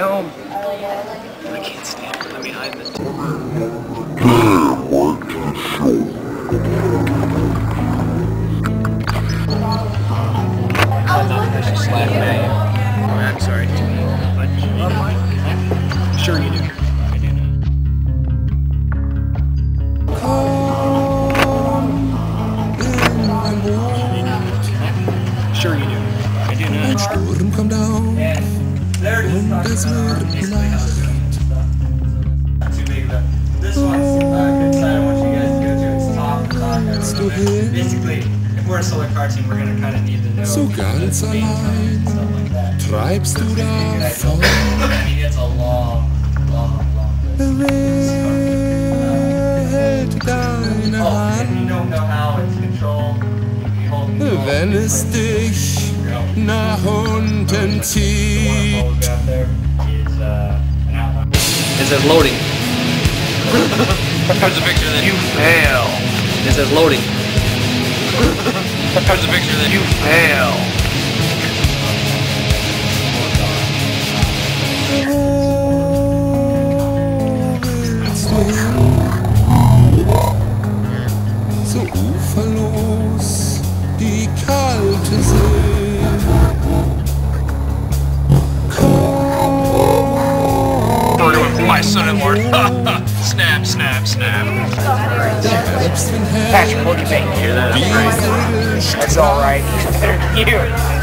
Help! I can't stand it. Let me hide in this. I should slap at you. Oh, I'm sorry. Sure you do. I do not. Sure you do. I do not. Ein Sturm kommt auf und es wird Nacht. This one's good side I want you guys to go to. It's top. Basically, if we're a solo car team, we're gonna kind of need to know. So ganz allein treibst du davon. I mean, it's a long. Hält deine Hand, If you don't know how it's controlled, you hold the wenn es dich nach unten zieht. It says loading. There's a picture that you fail. It says loading. There's a picture that you fail. So uferlos die kalte See. My son-in-law. Snap, snap, snap. Patrick, what do you think? Hear that? That's right. That's alright. He's better than you.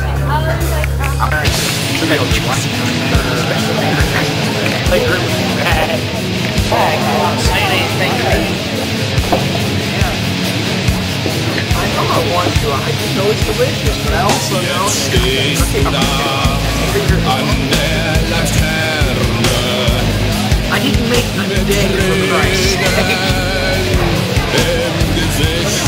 Like really bad. I can't say anything. I know I want to. I just know it's delicious, but I also know Stehst du da an der Laterne I didn't make a mit day for Christ. Tränen im Gesicht.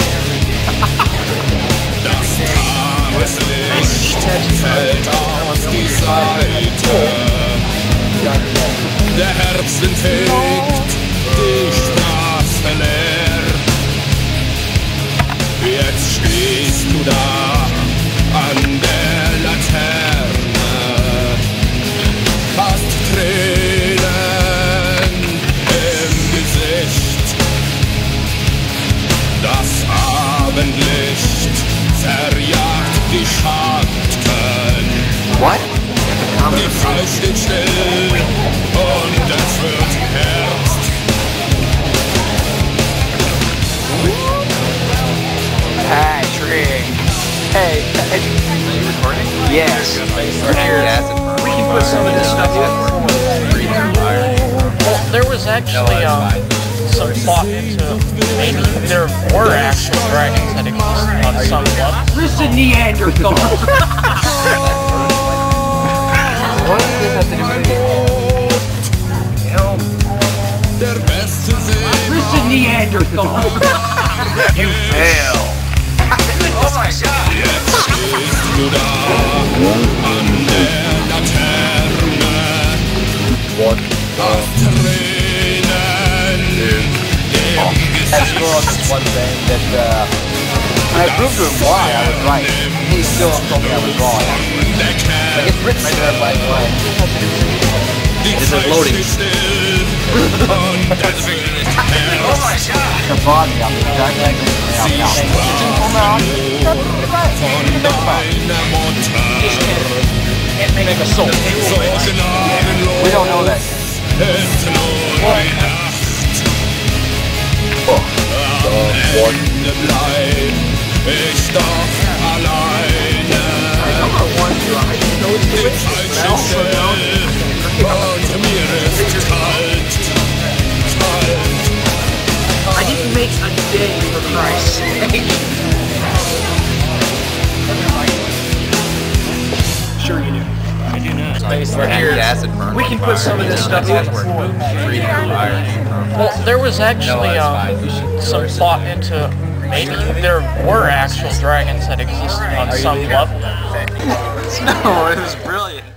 Das Tageslicht fällt auf die Seite. Der Herbstwind fegt die Straße leer. Jetzt stehst du da an der Laterne, hast Tränen im Gesicht. Das Abendlicht verjagt die Schatten. What? Die Zeit steht still und es wird Herbst. Patrick. Hey. Are you recording? Yes. We can put some of this stuff in. Well, there was actually some thought into maybe there were actual dragons that existed on some level. Listen, Neanderthal! What does this have to do with it? Help! Der beste See. Listen, Neanderthal! You fail! Oh my god! Jetzt stehst du da an der Laterne. Hast Tränen im That's Gesicht. one thing that when I proved to him why I was right. He still told me I was wrong. Like it's written right there by the way. This is loading. Oh my god! The body of the dragon can't make a soul. We don't know that. Ich doch alleine im falschen Stell und mir ist kalt. I didn't make a day for Christ's sake. Sure you do. I do not. We're here. We can put some of this stuff in. Well, there was actually some thought into maybe there were actual dragons that existed on some level. No, it was brilliant.